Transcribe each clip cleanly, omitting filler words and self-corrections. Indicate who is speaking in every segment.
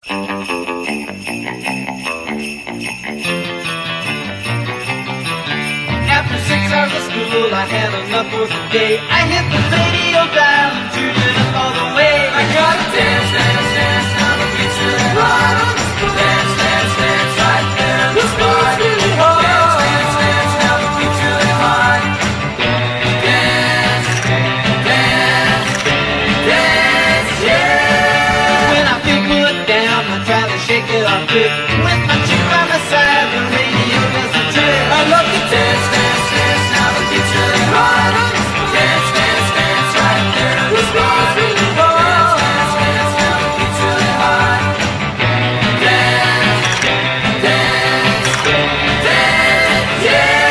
Speaker 1: After 6 hours of school, I had enough for the day. I hit the radio dial and tuned it up all the way. I gotta dance, dance, dance, down the beach to the right on the spot. Dance, dance, dance, right there in the spot. Really hard. Dance, dance, dance, down the beach to the high. Dance, dance, dance, yeah. When I feel put down, I try to shake it off quick. With my chick by my side, the radio does the trick. I love to dance, dance, dance, down the beach to the high. Dance, dance, dance, right there in the spot. Really hard. Dance, dance, down the beach to the high. Dance, dance, dance, yeah.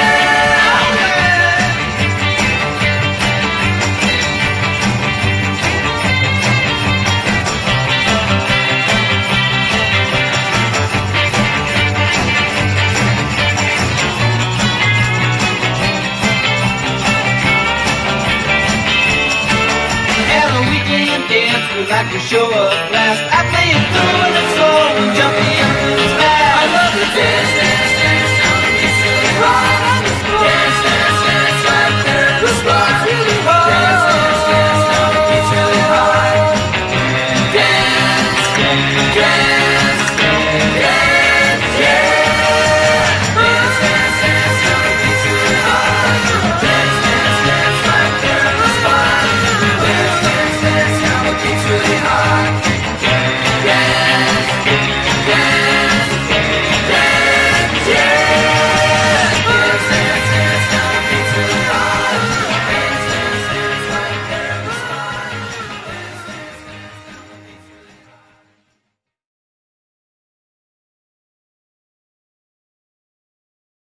Speaker 1: At a weekend dance, we like to show up last. I play it through in the soul and jump in the smash. I love to dance, dance, dance, down the beach to the right on the spot. Dance, dance, dance, right there in the spot. Really hard. Dance, dance, dance, down the beach to the high. Dance, dance, dance.